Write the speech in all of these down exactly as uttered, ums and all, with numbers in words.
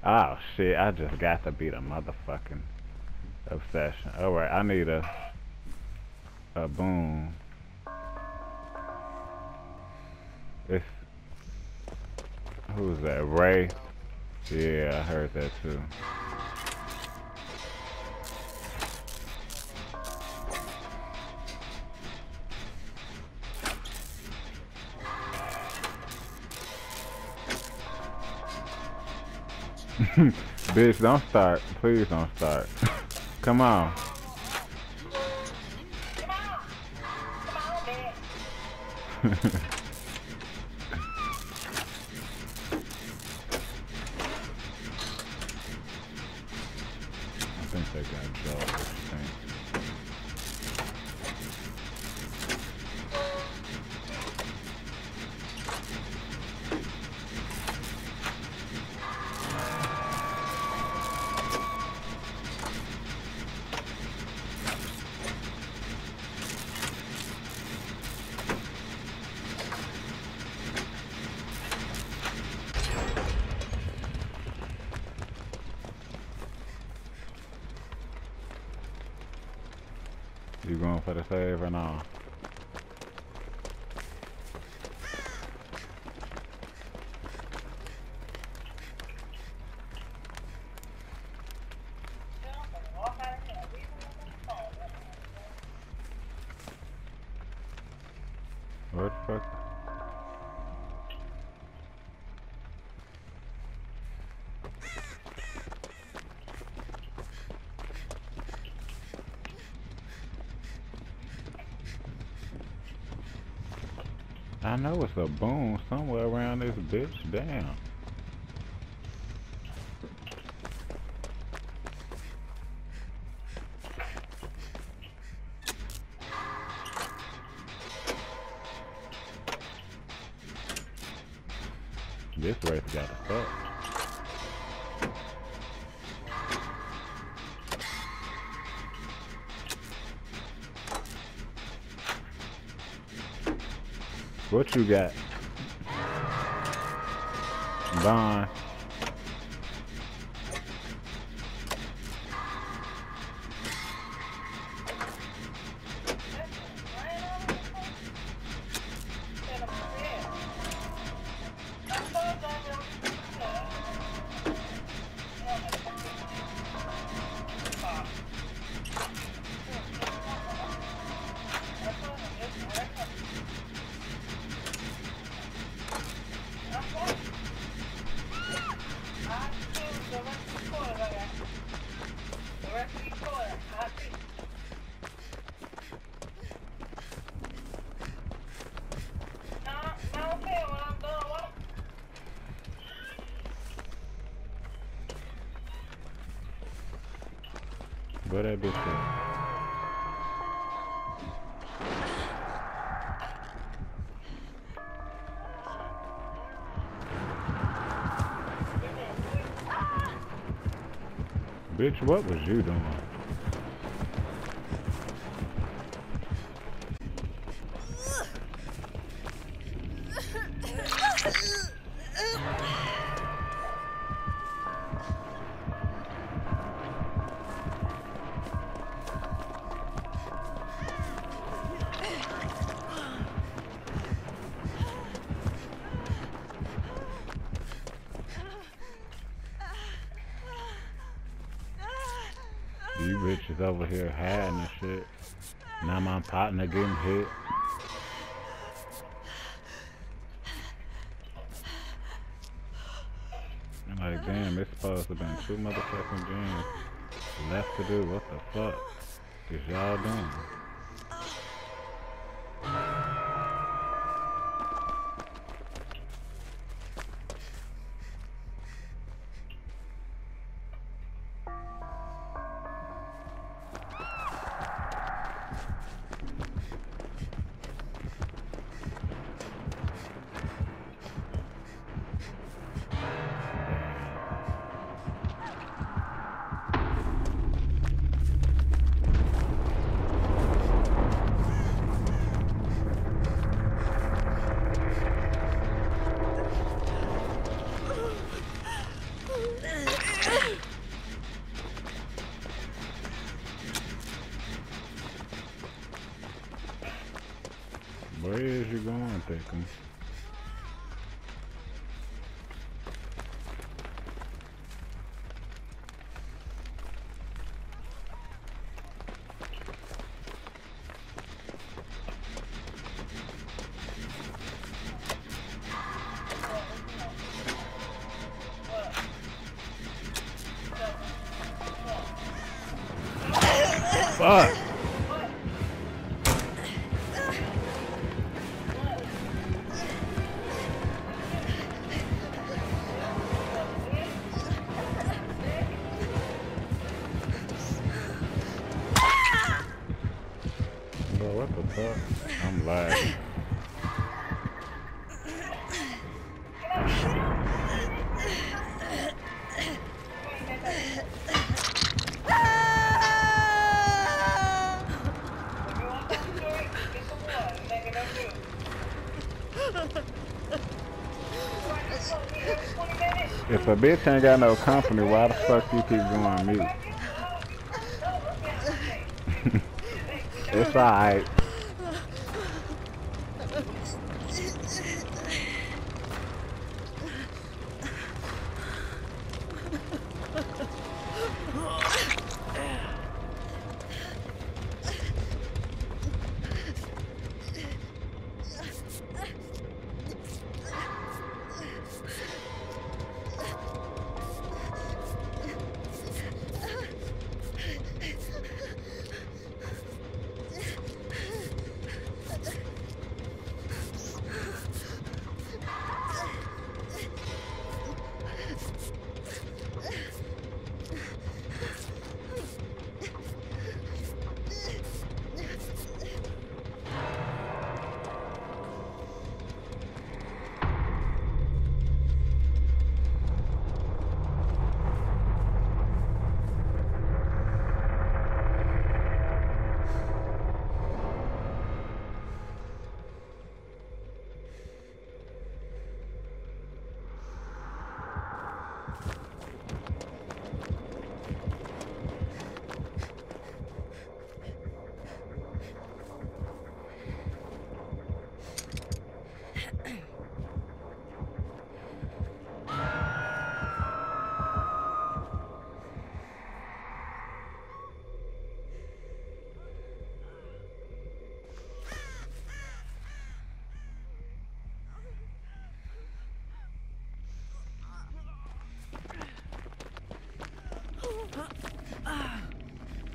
Oh shit, I just got to beat a motherfucking obsession. Alright, I need a a boom. It's who's that? Ray? Yeah, I heard that too. Bitch, don't start. Please don't start. Come on. I think they got Joe. What you think? You going for the save or no? What the fuck? I know it's a boom somewhere around this bitch. Damn. This race gotta suck. What you got? Bond. Where that bitch at? Bitch, what was you doing? You bitches over here hiding and shit. Now my partner getting hit. I'm like, damn, it's supposed to have been two motherfucking games left to do. What the fuck is y'all doing? Where is you going, thinking? Fuck! Bro, what the fuck? I'm lagging. If a bitch ain't got no company, why the fuck you keep going mute? It's alright.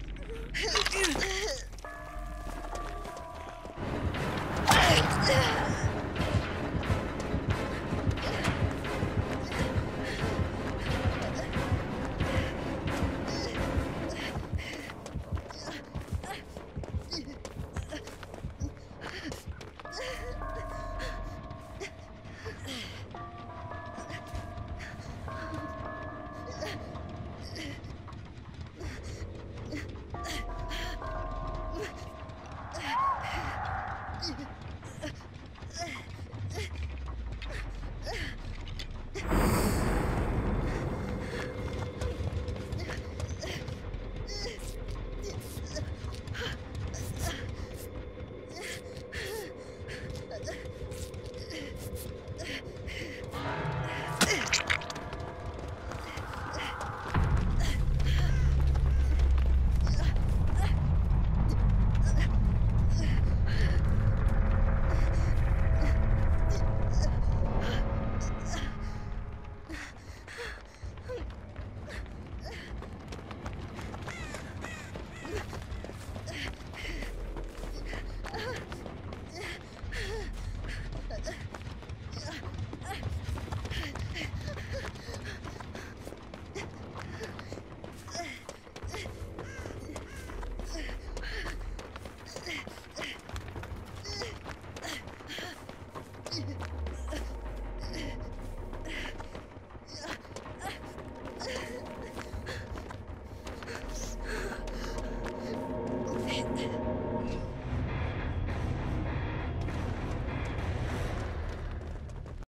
Ah!